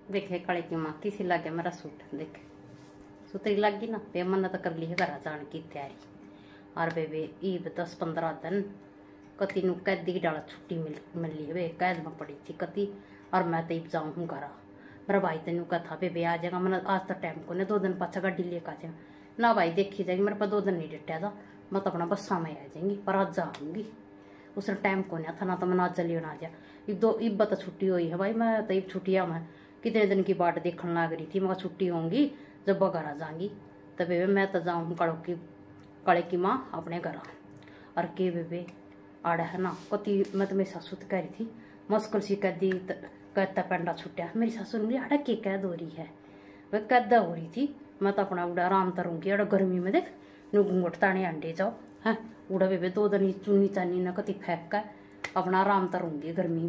देखे कड़े की माँ किसी लगे मेरा सूट देखे सुतरी लगी ना बे मन तो कर ली है घर जाने की तैयारी। और बेबे ईब 10-15 दिन कति नु कैदी की डाला छुट्टी मिली है वे कैद में पड़ी थी कति। और मैं तो ईब जाऊँ हूँ घर। मेरा भाई तेन कहा बेबे आ जाएगा मैंने आज तक टाइम को ने 2 दिन पाछा गाड़ी लेकर आ जाएगा ना भाई देखी जाएगी मेरे पास 2 दिन नहीं डटा था मैं तो अपना बस्सा में आ जाएंगी पर आज जाऊँगी उसने टाइम को नहीं था ना तो मैं आज जल्दी आ जा इब तो छुट्टी हुई है भाई मैं तो ईब छुट्टियाँ में कितने दिन की बाट देखने लग रही थी मैं छुट्टी होंगी जब घर आ जाऊँगी तो बेबे मैं तो जाऊँ कड़े की माँ अपने घर। और के बेबे आड़ा है ना कति मैं तो मेरी सासू कह रही थी मुश्किल सी कैदी कहता पेंडा छुट्टिया मेरी सासू ने आड़ा के कैद हो रही है वह कैद हो रही थी मैं तो अपना उड़ा आराम करूँगी अड़ा गर्मी में देख नु घूंघट ताने अंडे जाओ हैं उड़ा बेबे 2 दिन चुनी चानी ना कति फेंक कर अपना आराम करूँगी गर्मी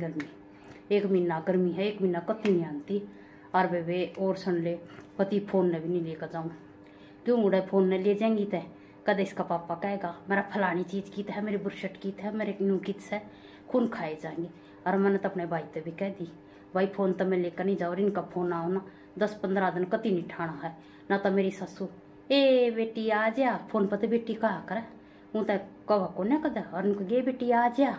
1 महीना गर्मी है 1 महीना कति नहीं आती। और बेबे और सुन ले पति फोन ने भी नहीं लेकर जाऊँ क्यों उड़े फोन ने ले जाएंगी तय कदे इसका पापा कहेगा मेरा फलानी चीज़ की है मेरी बुरशट की है मेरे नू की है खून खाए जाएंगे। और मैंने तो अपने भाई से भी कह दी भाई फोन तो मैं लेकर नहीं जाऊँ इनका फोन आओ ना 10-15 दिन कति नहीं ठाना है ना तो मेरी ससु ए बेटी आ जा फोन पर तो बेटी कहा कर हूँ तो कह को न कदा और उनको गे बेटी आ जा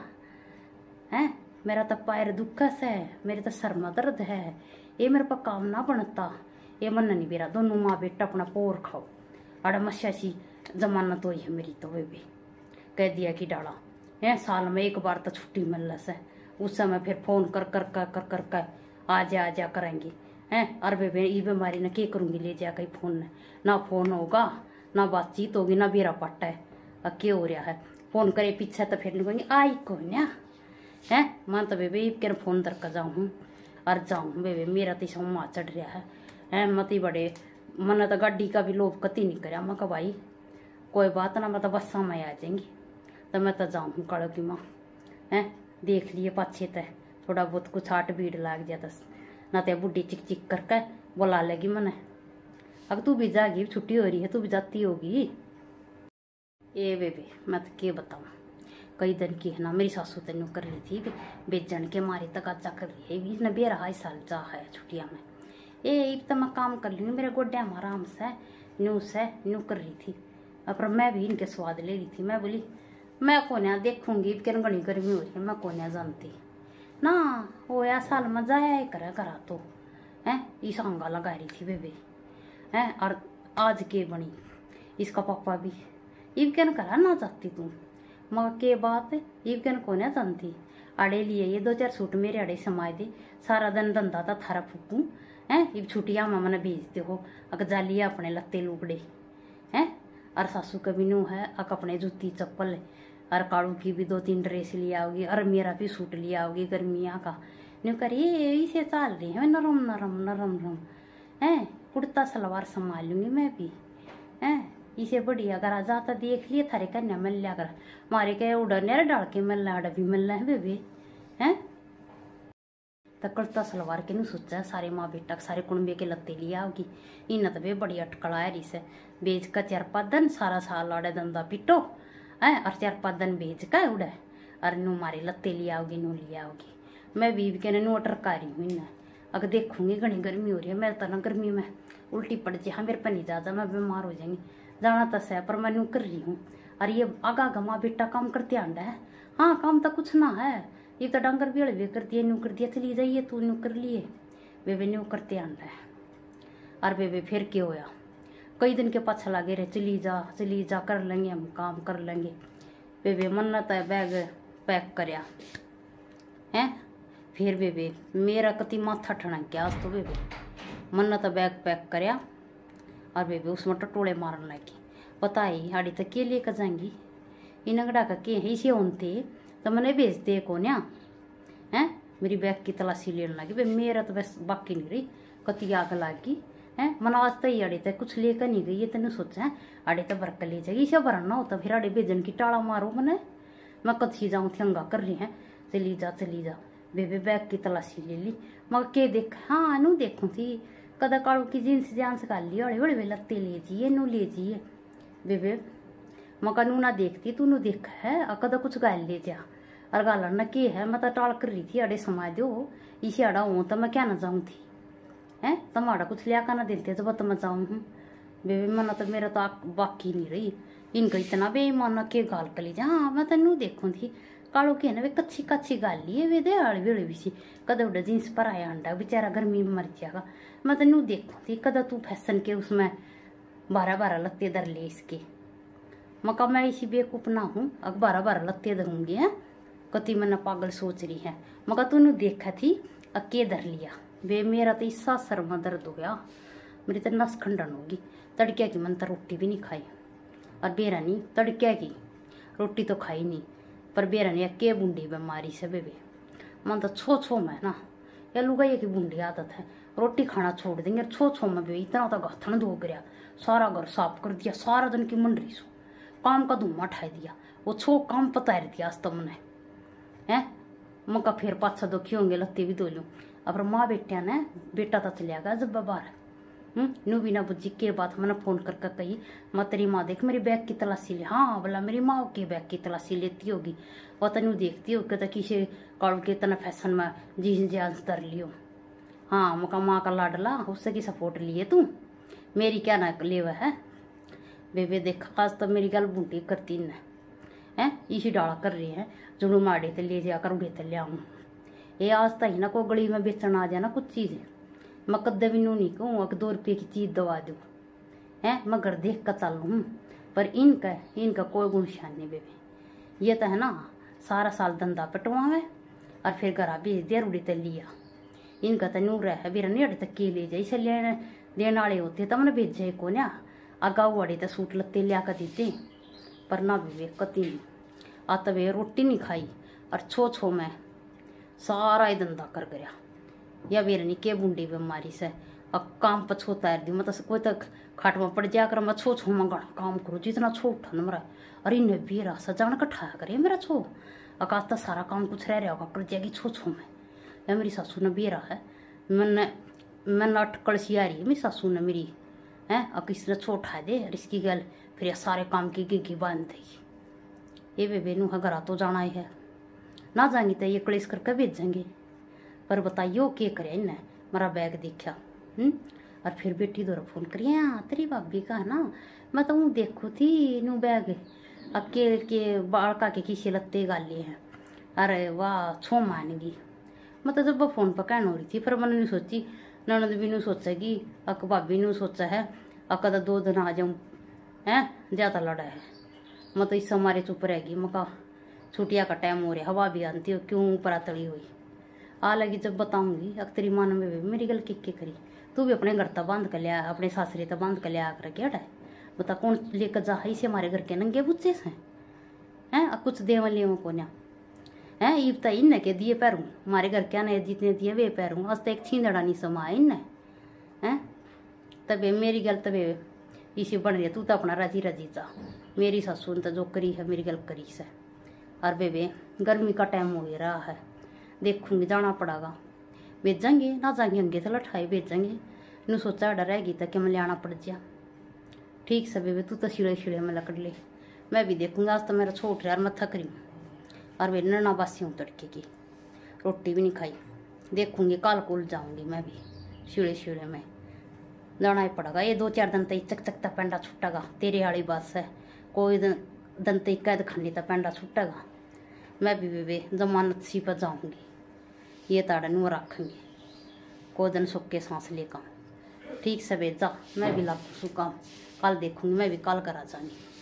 हैं मेरा तो पैर दुखस है मेरे तो सर में दर्द है ये मेरे पर काम ना बनता ये मन नहीं बेरा दोनों माँ बेटा अपना पोर खाओ अड़ा मस्यासी जमानत हुई है मेरी तो वे भी कह दिया कि डाला है साल में 1 बार तो छुट्टी मिल है उस समय फिर फोन कर आ जा करेंगे हैं। और बेबे ये बीमारी न क्या करूँगी ले जा कहीं फोन ना फोन होगा ना बातचीत होगी ना बेरा पट्टा है अब क्या हो रहा है फोन करे पीछे तो फिर नहीं आई कौन है मैं तो बेबे के फोन दर कर जाऊँ और जाऊँ बेबे मेरा तो सब माँ चढ़ रहा है मती बड़े मन तो गाड़ी का भी लोभ कति नहीं कराया मैं भाई कोई बात ना मैं तो बस्सा में आ जाएंगी तो मैं तो जाऊँ कड़ो की माँ हैं देख लिए पाछे तय थोड़ा बहुत कुछ आट भीड़ लाग जाता ना तो बुढ़ी चिक चिक करके बुला लेगी मैंने अगर तू भी जागी छुट्टी हो रही है तू भी जाती होगी। ए बेबे मैं तो क्या बताऊँ कई दिन की है ना मेरी सासू तेन कर रही थी बेचन के मारे तक आचा कर रही है भी न बेरा 2.5 साल जा है छुट्टियाँ में ये तो मैं काम कर ली मेरे गोड्या में आराम से न्यू कर रही थी। पर मैं भी इनके स्वाद ले रही थी मैं बोली मैं कोन्या देखूंगी किन घनी गर्मी हो रही है मैं कोन्या जानती ना हो या साल में जाया करा तो है इस अंगा लगा रही थी बेबे है। और आज के बनी इसका पापा भी इवकन करा ना जाती तू मगर के बात इवकन कोन्या जानती अड़े लिए ये 2-4 सूट मेरे अड़े समाये दे सारा दिन धंधा था थारा फूकू हैं इब छुट्टियाँ में मैंने भेजते हो अगर जालिए अपने लत्ते लुगड़े हैं। और सासू का भी नू है अक अपने जूती चप्पल और काड़ू की भी 2-3 ड्रेस लिया होगी और मेरा भी सूट लिया होगी गर्मियाँ का न्यू करिए इसे चाल रही है नरम हैं कुर्ता सलवार संभाल लूँगी मैं भी हैं इसे बढ़िया अगर जाता देख लिए थारे कन्या मिल लिया कर मारे के उड़ने डाल के मिल रहा भी मिल रहा है बेबी हैं तो कुर्ता सलवार के नहीं सोचा सारे माँ बेटा सारे कुंबे के लत्ते लिया होगी इन तो बे बड़ी अटकल है रिस बेच का 4-5 दिन सारा साल आड़े धंधा पिटो है और 4-5 दिन बेच का उड़े और नू मारे लत्ते लिया होगी नू लिया होगी मैं भी के नू अटरका रही हूँ इन्हें अगर देखूंगी घनी गर्मी हो रही है मेरे तो ना गर्मी में उल्टी पड़ जाए हाँ मेरे पर नहीं ज्यादा मैं बीमार हो जाएंगी जाना तो सह पर मैं नू कर रही हूँ। और ये आगा माँ बेटा काम करते आंडा है हाँ काम तो कुछ ना है ये तो डंगर भी अड़वे कर दिया न्यू कर दिया चली जाइए तू न्यू कर लिए बेबे न्यू करते आंडा है। और बेबे फिर क्या होया कई दिन के पाछा लगे रहे चली जा कर लेंगे हम काम कर लेंगे बेबे मन्नत है बैग पैक करया हैं फिर बेबे मेरा कति माथा ठना क्या आज तो बेबे मन्नत बैग पैक करया और बेबे उसमें टटोले मारन लगी बताई हाड़ी तक के लेकर जाएंगी इन गड़ा का के इसे होते तो मैंने भेजते कोन्या हैं मेरी बैग की तलाशी लेने लगी भाई मेरा तो बस बाकी नहीं रही कति आग लागी है मन आज तो ही अड़े तक कुछ लेकर नहीं गई ये तेन सोचा है अड़े तो बरक ले जाएगी इसे भरना होता फिर अड़े भेजन की टाड़ा मारो मैंने मैं कथी जाऊँ थी अंगा कर रही है चली जा बेबे बैग की तलाशी ले ली मगर के देख हाँ नू देखूँ थी कदा काड़ू की जींस जांस कर ली अड़े बड़े लत्ते ले जाइए नू ले जाइए बेबे मका नू ना देखती तू नू देख है कदा कुछ गाल ले जा और गाल न के है मैं तो टाल कर रही थी अड़े समा दो इसे अड़ा हूँ तो मैं क्या ना जाऊँ थी हैं तुम्हारा कुछ लिया का ना देते तो बत मचाऊँ हूँ बेबे मना तो मेरा तो बाकी नहीं रही इनका इतना बेईमाना के गाल कली जा। हाँ मैं तेन देखूँ थी कालो की है ना वे कच्ची कच्ची गाल ली है वे दे आड़ी वेड़ी भी सी कद उड़ा जींस पर आया अंडा बेचारा गर्मी में मर जाएगा। मैं तेन देखूँ थी कद तू फैशन के उसमें 12-12 लत्ते दर ले इसके मका मैं इसी बेवकूफ ना हूँ अब 12-12 लत्ते दरूंगी हैं कति मैंने पागल सोच रही है मगर तूने देखा थी अके धर लिया बे मेरा तो इसा सर में दर्द हो गया मेरी तो नस खंडन होगी। तड़किया की मन तो रोटी भी नहीं खाई और बेरा नहीं तड़किया की रोटी तो खाई नहीं पर बेरा ने अके बूंदी बीमारी से बेबे मन तो छो में ना या लुगाई की बूंदी आदत है रोटी खाना छोड़ देंगे छो में बेबे इतना तो गथन धो गया सारा घर साफ कर दिया सारा दिन की मंडरी सो काम का धुआं उठा दिया वो छो काम पतार दिया आज तो मैंने है मका फिर पाछा दुखी होंगे लत्ते भी धो लूँ अब माँ बेटिया ने बेटा तो चलिया गया जब बाहर नू बिना बुझी के बात मैंने फोन करके कही मैं तेरी माँ देख मेरी बैग की तलाशी ले। हाँ बोला मेरी माँ के बैग की तलाशी लेती होगी वह तेन देखती होगी तो किसी काल के तना फैशन में जीन्स जांस कर लियो। हाँ मका माँ का लाडला उससे की सपोर्ट लिए तू मेरी क्या ना ले वह है बेबे देख आज तो मेरी गल बूटी करती न है इसी डाला कर रही है जुड़ू माड़े तो ले जाकर उड़े तो ले आऊँ ये आज तक ना को गली में बेचना आ जाए ना कुछ चीज़ मैं कदे भी नू नहीं कहूँ 2 रुपये की चीज़ दवा दूँ है मगर देख कर चल लूँ पर इनका कोई गुण शान नहीं बेबे ये तो है ना सारा साल धंधा पटवावे और फिर घर भेज दिया रूढ़ी तो लिया इनका तो नूर है बेरा नेड़े तक के ले जाए इसे लेने वाले होते तो मैंने भेजे को ना अगाऊ वाड़े तो सूट लत्ते लिया कर देते पर ना बेबे कती नहीं आता वे रोटी नहीं खाई और छो में सारा ही धंधा कर गया या बेरा नहीं के बूंदी बीमारी से अब काम पर छो तैर दी मतलब कोई तक खाट में पड़ जाकर मैं छो में गणा काम करूँ जितना छो उठन मेरा अरे इन्हें बेरा सजान कठाया करे मेरा छो अकाश तो सारा काम कुछ रह रहा होगा कर जाएगी छो में या मेरी सासू ने बेरा है मैंने 8 कलसी आ रही है मेरी सासू ने मेरी है अब किसी ने छो उठा दे और इसकी गल फिर ये सारे काम की गिगी बांध देगी ये बेबे नू घर तो जाना ही है ना जाएंगी तो ये कलेश करके भेजेंगे पर बताइयो के करे इन्हें मेरा बैग देखा और फिर बेटी दौरा फोन करिए हाँ तेरी भाभी का है ना मैं तो देखो थी नू बैग अकेले के बालका के किसी लत्ते गाले हैं अरे वाह छो मानेगी मैं तो जब फोन पर कहन हो रही थी फिर मैंने नहीं सोची ननद भी नहीं सोचेगी अक भाभी नहीं सोचा है अक 2 दिन आ जाऊँ है ज़्यादा लड़ा है मैं तो इस हमारे चुप रहेगी मका छुट्टिया का टाइम हो रहा हवा भी आती हो क्यों ऊपर तड़ी हुई आ लगी जब बताऊंगी अब तेरी माँ ने मेरी गल के करी तू भी अपने घर तक बांध कर लिया अपने सासरे तक बांध कर लिया कर क्या है बता कौन लेकर जा इसे हमारे घर के नंगे बुच्चे से हैं अब कुछ दे वाले को ना है ईब तो इन के दिए पैरूँ हमारे घर क्या ने जितने दिए वे पैरूँ आज तो एक छींदड़ा नहीं समा इन है तबे मेरी गल तबे इसी बन रही तू तो अपना राजी राजी जा मेरी सासू ने तो जो करी है मेरी गल करी से और बेबे गर्मी का टाइम हो रहा है देखूंगी जाना पड़ेगा भेजेंगे ना जाएंगे अंगे तो लठाई भेजेंगे नू सोचा डर रहेगी तो क्या मैं लियाना पड़ जा ठीक से बेबे तू तो छिड़े में लकड़ ले मैं भी देखूंगा आज तो मेरा छोट रहा मैं थक रही हूँ और वे नना बासी हूँ तड़के की रोटी भी नहीं खाई देखूंगी कल कुल जाऊंगी मैं भी छिड़े में जाना ही पड़ेगा ये 2-4 दिन तक चक पेंडा छुटेगा तेरे वाली बस है कोई दिन तक कैद खंडी तो पेंडा छुटेगा मैं भी बेबे जमानत सी पर जाऊंगी ये ताड़ा नू रखेंगे कोई दिन सुख के सांस लेकर ठीक से बेजा मैं भी लागू काम कल देखूंगी मैं भी कल करा जाऊंगी।